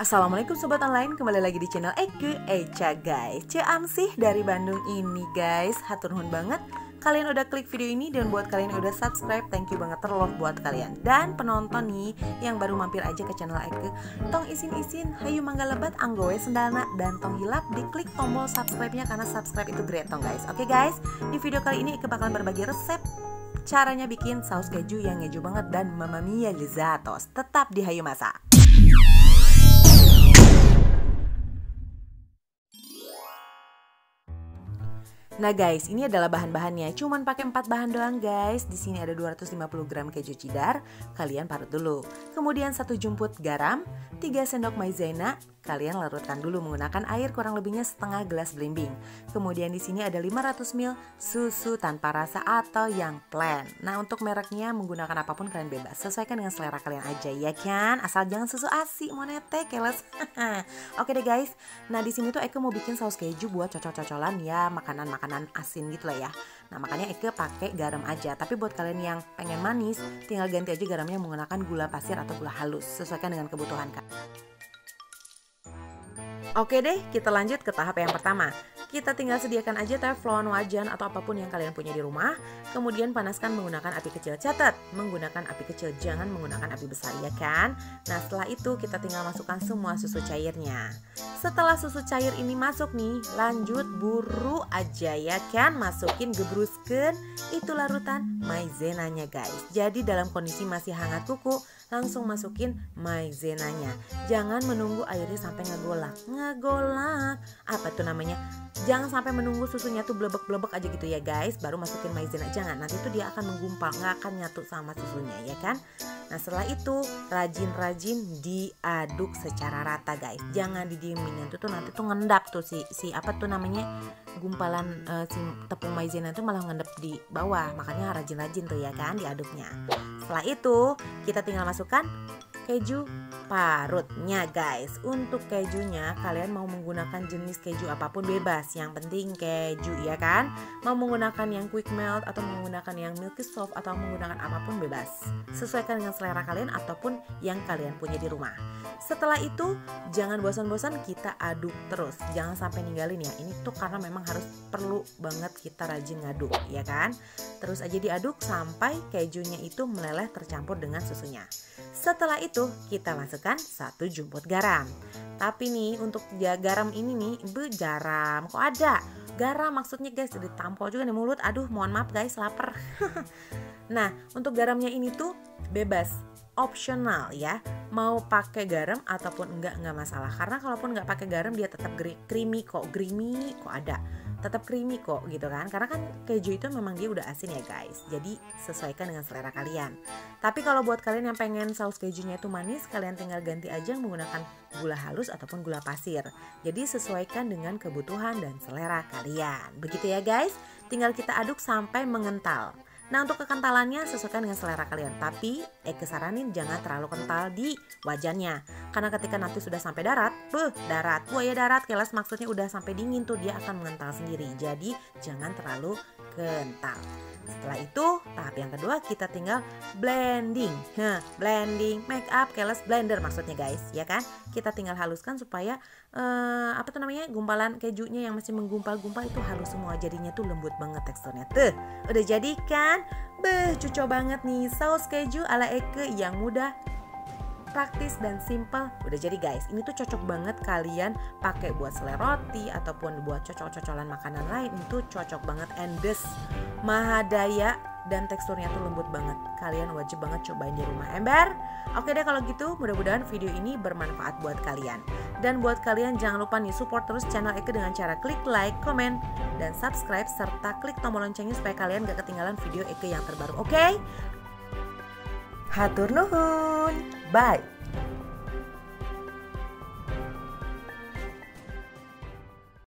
Assalamualaikum sobat online, kembali lagi di channel Eke Eca guys. Sih dari Bandung ini guys. Hatur nuhun banget kalian udah klik video ini, dan buat kalian yang udah subscribe, thank you banget terloh buat kalian. Dan penonton nih yang baru mampir aja ke channel Eke, tong isin-isin hayu mangga lebat anggowe sendalna, dan tong hilap diklik tombol subscribe-nya karena subscribe itu great guys. Oke guys, di video kali ini Eke bakalan berbagi resep caranya bikin saus keju yang ngeju banget dan mamma mia lezatos. Tetap di Hayu Masak. Nah guys, ini adalah bahan-bahannya. Cuman pakai 4 bahan doang guys. Di sini ada 250 gram keju cheddar. Kalian parut dulu. Kemudian 1 jumput garam, 3 sendok maizena. Kalian larutkan dulu menggunakan air kurang lebihnya setengah gelas belimbing. Kemudian di sini ada 500 ml susu tanpa rasa atau yang plain. Nah, untuk mereknya menggunakan apapun kalian bebas. Sesuaikan dengan selera kalian aja ya kan. Asal jangan susu ASI, monete keles. Oke deh guys. Nah, di sini tuh Eke mau bikin saus keju buat cocol-cocolan ya, makanan-makanan asin gitu lah ya. Nah, makanya Eke pakai garam aja. Tapi buat kalian yang pengen manis, tinggal ganti aja garamnya menggunakan gula pasir atau gula halus. Sesuaikan dengan kebutuhan kak. Oke deh, kita lanjut ke tahap yang pertama. Kita tinggal sediakan aja teflon, wajan, atau apapun yang kalian punya di rumah. Kemudian panaskan menggunakan api kecil. Catat, menggunakan api kecil, jangan menggunakan api besar ya kan. Nah setelah itu kita tinggal masukkan semua susu cairnya. Setelah susu cair ini masuk nih, lanjut buru aja ya kan. Masukin, gebruskan itu larutan maizenanya guys. Jadi dalam kondisi masih hangat kuku, langsung masukin maizenanya. Jangan menunggu airnya sampai ngegolak. Apa tuh namanya? Jangan sampai menunggu susunya tuh blebek-blebek aja gitu ya guys. Baru masukin maizena, jangan. Nanti tuh dia akan menggumpal, nggak akan nyatu sama susunya ya kan. Nah setelah itu rajin-rajin diaduk secara rata guys. Jangan didiemin, itu tuh nanti tuh ngendap tuh si apa tuh namanya, gumpalan si tepung maizena itu malah ngendap di bawah. Makanya rajin-rajin tuh ya kan diaduknya. Setelah itu kita tinggal masukkan keju parutnya guys. Untuk kejunya kalian mau menggunakan jenis keju apapun bebas, yang penting keju ya kan. Mau menggunakan yang quick melt atau menggunakan yang milky soft atau menggunakan apapun bebas. Sesuaikan dengan selera kalian ataupun yang kalian punya di rumah. Setelah itu jangan bosan-bosan, kita aduk terus. Jangan sampai ninggalin ya. Ini tuh karena memang perlu banget kita rajin ngaduk ya kan. Terus aja diaduk sampai kejunya itu meleleh tercampur dengan susunya. Setelah itu kita masukkan 1 jumput garam. Tapi nih untuk garam ini nih, garam kok ada garam maksudnya guys, ditampol juga di mulut. Aduh mohon maaf guys, lapar. Nah untuk garamnya ini tuh bebas, opsional ya. Mau pakai garam ataupun enggak masalah. Karena kalaupun enggak pakai garam dia tetap creamy kok ada. Tetap creamy kok gitu kan. Karena kan keju itu memang dia udah asin ya guys. Jadi sesuaikan dengan selera kalian. Tapi kalau buat kalian yang pengen saus kejunya itu manis, kalian tinggal ganti aja menggunakan gula halus ataupun gula pasir. Jadi sesuaikan dengan kebutuhan dan selera kalian. Begitu ya guys. Tinggal kita aduk sampai mengental. Nah untuk kekentalannya sesuaikan dengan selera kalian. Tapi Eke saranin jangan terlalu kental di wajannya. Karena ketika nanti sudah sampai darat, buaya darat kelas maksudnya udah sampai dingin tuh dia akan mengental sendiri. Jadi jangan terlalu kental. Setelah itu tahap yang kedua kita tinggal blending. Blending, make up, keles blender maksudnya guys ya kan. Kita tinggal haluskan supaya gumpalan kejunya yang masih menggumpal-gumpal itu halus semua. Jadinya tuh lembut banget teksturnya. Tuh udah jadi kan. Cocok banget nih saus keju ala Eke yang mudah, praktis dan simple. Udah jadi guys. Ini tuh cocok banget kalian pakai buat selai roti ataupun buat cocol-cocolan makanan lain. Itu cocok banget, endes, mahadaya, dan teksturnya tuh lembut banget. Kalian wajib banget cobain di rumah ember. Oke deh kalau gitu, mudah-mudahan video ini bermanfaat buat kalian. Dan buat kalian jangan lupa nih support terus channel Eke dengan cara klik like, komen, dan subscribe serta klik tombol loncengnya supaya kalian gak ketinggalan video Eke yang terbaru. Oke? Hatur nuhun. Bye.